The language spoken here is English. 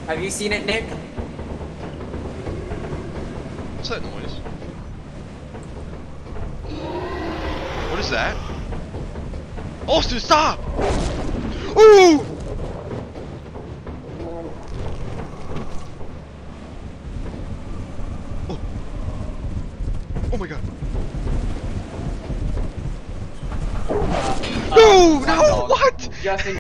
Have you seen it, Nick? What's that noise? What is that? Austin, stop! Ooh! Oh, oh my god. No! No! What? Just in